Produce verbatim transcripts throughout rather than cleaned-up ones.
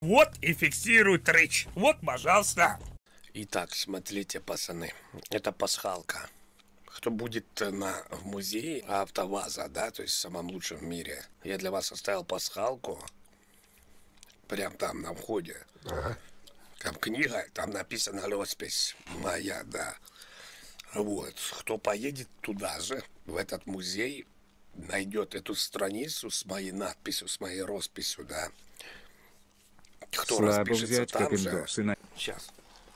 Вот и фиксирует рыч. Вот, пожалуйста. Итак, смотрите, пацаны, это пасхалка. Кто будет на, в музее АвтоВАЗа, да, то есть в самом лучшем в мире, я для вас оставил пасхалку. Прям там на входе. Ага. Там книга, там написана роспись моя, да. Вот. Кто поедет туда же, в этот музей, найдет эту страницу с моей надписью, с моей росписью, да. Кто Слабо распишется взять там же. на... Сейчас.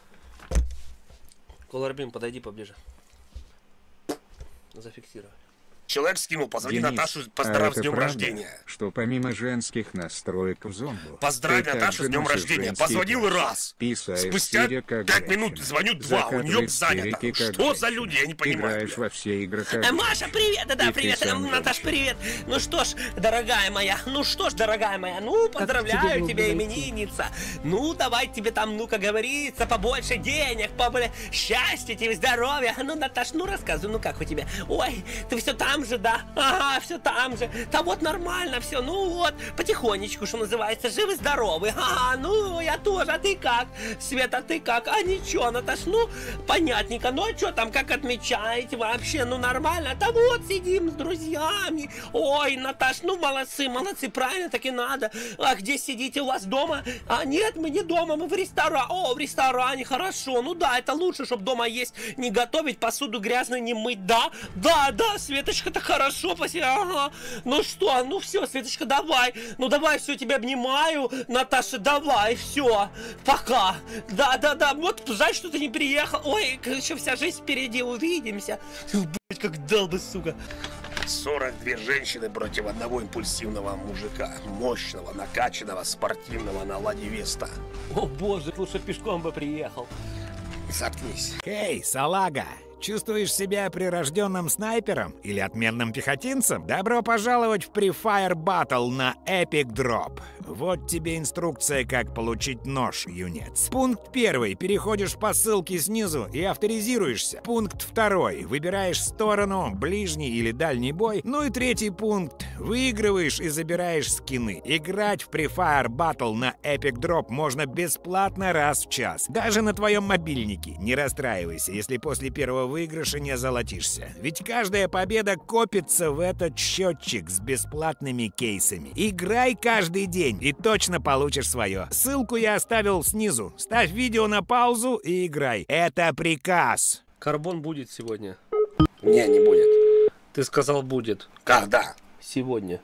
Колорбин, подойди поближе. Зафиксируй. Человек скинул, позвони Денис, Наташу, а поздравь это с днем правда, рождения. Что помимо женских настроек в зомбу, Поздравь ты Наташу с также днем носишь рождения. женский Позвонил пульс, раз. писаешь Спустя сидя, как пять женщина, минут звоню два, у нее закатываешь занято. истерики, как Что за женщина, люди, я не понимаю. играешь во все игры, как Э, Маша, женщина. привет, да, да, И ты привет, сам э, Наташ, женщина. привет. Ну что ж, дорогая моя, ну что ж, дорогая моя, ну, поздравляю тебе тебя, было войти? именинница. Ну, давай тебе там, ну, как говорится, побольше денег, побольше счастья тебе, здоровья. Ну, Наташ, ну, рассказывай, ну, как у тебя? Ой, ты все там же, да? Ага, все там же. Да вот нормально все, ну вот, потихонечку, что называется, живы-здоровы. Ага, ну, я тоже, а ты как? Света, ты как? А ничего, Наташ, ну, понятненько. Ну, а что там, как отмечаете вообще? Ну, нормально. Да вот, сидим с друзьями. Ой, Наташ, ну, молодцы, молодцы, правильно, так и надо. А где сидите у вас дома? А нет, мы не дома, мы в ресторане. О, в ресторане, хорошо. Ну да, это лучше, чтобы дома есть, не готовить, посуду грязную не мыть. Да, да, да, Светочка, это хорошо, спасибо. Ага. Ну что, ну все, Светочка, давай. Ну давай, все, тебя обнимаю. Наташа, давай, все. Пока. Да, да, да. Вот жаль, что ты не приехал. Ой, еще вся жизнь впереди, увидимся. Блять, как дал бы, сука. сорок две женщины против одного импульсивного мужика. Мощного, накачанного, спортивного на Ладе Веста. О боже, лучше пешком бы приехал. Заткнись. Эй, салага! Чувствуешь себя прирожденным снайпером или отменным пехотинцем? Добро пожаловать в Free Fire Battle на Epic Drop. Вот тебе инструкция, как получить нож, юнец. Пункт первый. Переходишь по ссылке снизу и авторизируешься. Пункт второй. Выбираешь сторону, ближний или дальний бой. Ну и третий пункт. Выигрываешь и забираешь скины. Играть в Free Fire Battle на Epic Drop можно бесплатно раз в час. Даже на твоем мобильнике. Не расстраивайся, если после первого выигрыша не золотишься. Ведь каждая победа копится в этот счетчик с бесплатными кейсами. Играй каждый день и точно получишь свое. Ссылку я оставил снизу. Ставь видео на паузу и играй. Это приказ. Карбон будет сегодня. Не, не будет. Ты сказал будет. Когда? Сегодня.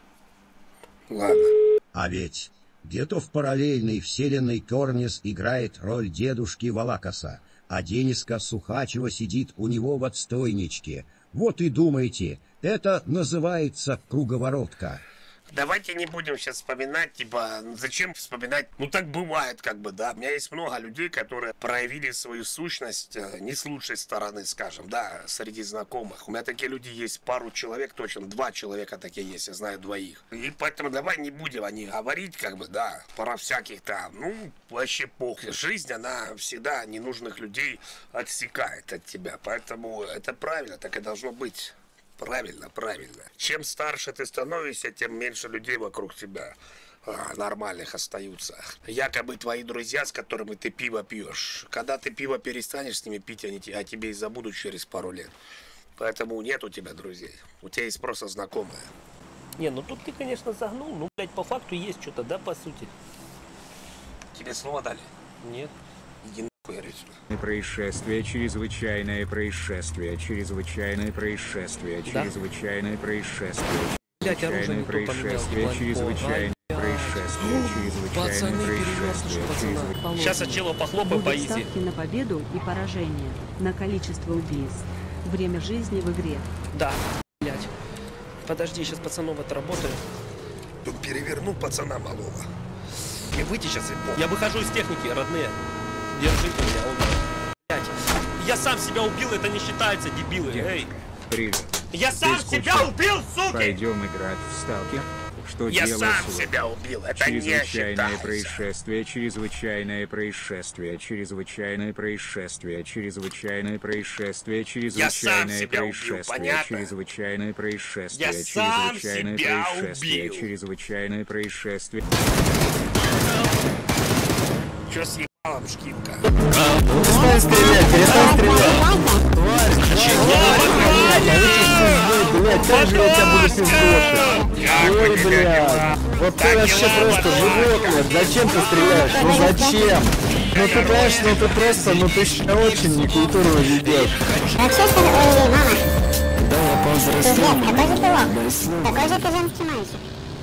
Ладно. А ведь где-то в параллельной вселенной Корнис играет роль дедушки Валакаса, а Дениска Сухачева сидит у него в отстойничке. Вот и думайте, это называется круговоротка. Давайте не будем сейчас вспоминать, типа, зачем вспоминать? Ну, так бывает, как бы, да. У меня есть много людей, которые проявили свою сущность э, не с лучшей стороны, скажем, да, среди знакомых. У меня такие люди есть, пару человек точно, два человека такие есть, я знаю двоих. И поэтому давай не будем о них говорить, как бы, да, про всяких там, ну, вообще похуй. Жизнь, она всегда ненужных людей отсекает от тебя, поэтому это правильно, так и должно быть. Правильно, правильно. Чем старше ты становишься, тем меньше людей вокруг тебя а, нормальных остаются. Якобы твои друзья, с которыми ты пиво пьешь. Когда ты пиво перестанешь с ними пить, они о тебе и забудут через пару лет. Поэтому нет у тебя друзей. У тебя есть просто знакомые. Не, ну тут ты, конечно, загнул. Ну, блядь, по факту есть что-то, да, по сути? Тебе слово дали? Нет. Иди нахуй, Ричард. Происшествие, чрезвычайное происшествие, чрезвычайное происшествие, чрезвычайное происшествие, Блядь, оружие не чрезвычайное то поменял, происшествие, ебать. чрезвычайное происшествие, Пацаны, чрезвычайное перевернутся, происшествие, пацана. Сейчас от чела похлопай по Будут изи. ставки на победу и поражение, на количество убийств, время жизни в игре. Да, блядь. Подожди, сейчас пацанов отработаю. Тут перевернул пацана малого. И выйти сейчас и пол. Я выхожу из техники, родные. Держите меня, он... Блядь. Я сам себя убил, это не считается, дебилы. Эй. Привет. Я сам скучал? себя убил, суки! Пойдем играть в сталкер. Что Я дело сам слов? себя убил, это не Чрезвычайное считается. происшествие, чрезвычайное происшествие, чрезвычайное происшествие, чрезвычайное происшествие, чрезвычайное себя убил, происшествие, понятно? чрезвычайное происшествие, Я сам чрезвычайное себя происшествие, убил. чрезвычайное происшествие. Чё с ебалом, шкинка? Перестань стрелять, перестань стрелять. Тварь, блядь, как же я тебя буду пиздошить? Ой, блядь. Вот ты вообще просто животное. Зачем ты стреляешь? Ну зачем? Ну ты понимаешь, ну ты просто, ну ты себя очень некультурно ведешь. Вообще, что... Ой, мама. Да, я повзрослел. Пиздец, какой же ты лох? Какой же ты женский мальчик?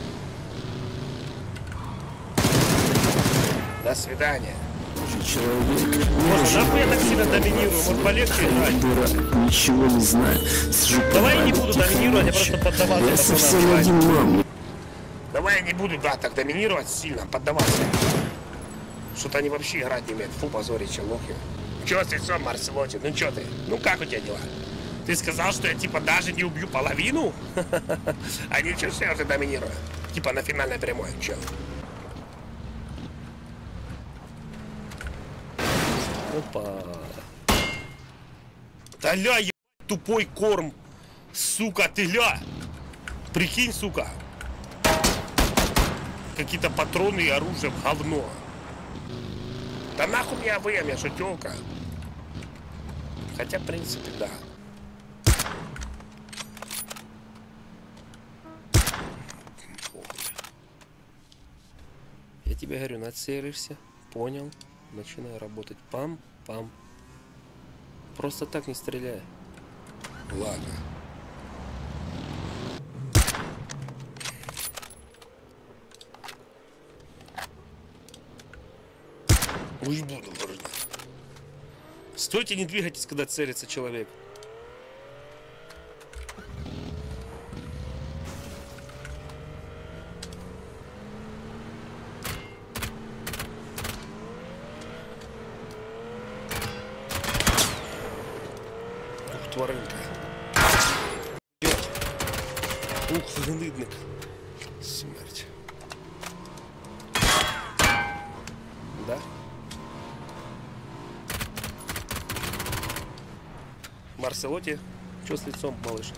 До свидания. Человек. Может, нахуй я так сильно доминирую? Может, полегче играть? Дурак, ничего не знаю. Сижу. Давай я не буду доминировать, я просто поддаваться. Я пацанам. совсем один мам. Давай я не буду, да, так доминировать сильно, поддаваться. Что-то они вообще играть не умеют. Фу, позорище, лохи. Чё с лицом, Марселоти? Ну чё ты? Ну как у тебя дела? Ты сказал, что я типа даже не убью половину? А ничего, что я уже доминирую. Типа на финальной прямой, чё? Опа. Да ля, ебать, тупой корм. Сука, ты ля. Прикинь, сука. Какие-то патроны и оружие в говно. Да нахуй меня выем, я шутёлка. Хотя, в принципе, да. Я тебе говорю, нацелишься, понял, начинаю работать. Пам-пам. Просто так не стреляй. Ладно. Уж буду, можно. Стойте, не двигайтесь, когда целится человек. Ух, тваринка. Ух, гнидник. Смерть. Да? Марселоти, что с лицом, малыш?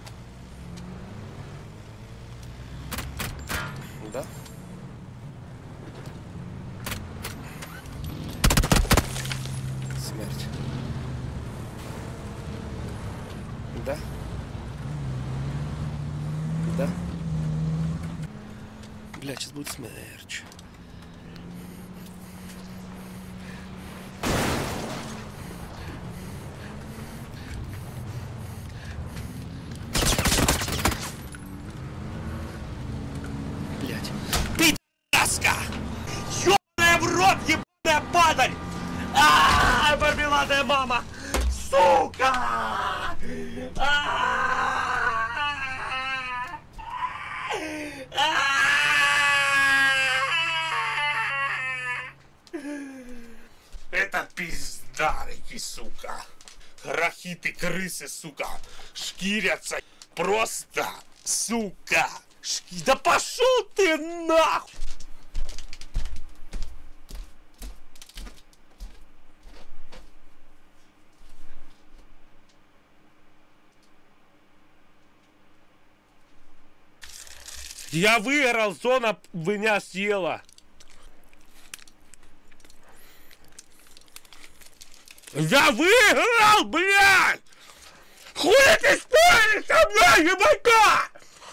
Да? Смерть. Да? Да? Бля, сейчас будет смерть. Ёбаная в рот, ебаная падаль! Ааа, мармеладная мама! Сука! Это пиздарики, сука. Рахиты, крысы, сука, шкирятся. Просто, сука. Шки... Да пошел ты нахуй! Я выиграл, зона меня съела. Я выиграл, блядь! Хули ты споришь со мной, ебака?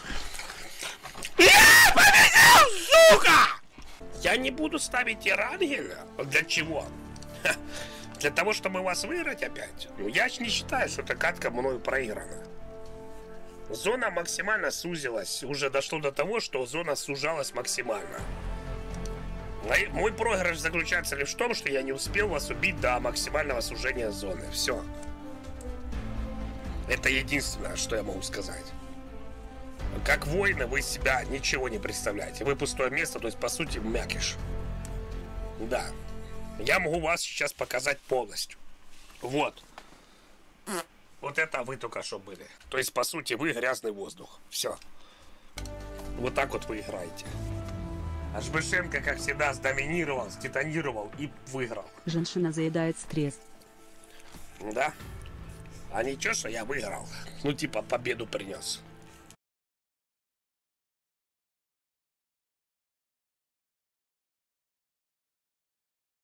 Я победил, сука! Я не буду ставить Эрангеля. Для чего? Ха. Для того, чтобы вас выиграть опять. Ну, я ж не считаю, что эта катка мною проиграна. Зона максимально сузилась. Уже дошло до того, что зона сужалась максимально. Мой проигрыш заключается лишь в том, что я не успел вас убить до максимального сужения зоны. Все. Это единственное, что я могу сказать. Как воины вы из себя ничего не представляете. Вы пустое место, то есть по сути мякиш. Да. Я могу вас сейчас показать полностью. Вот. Вот это вы только что были. То есть по сути вы грязный воздух. Все. Вот так вот вы играете. Ашбышенко, как всегда, сдоминировал, ститонировал и выиграл. Женщина заедает стресс. Да? А ничего, что я выиграл. Ну типа победу принес.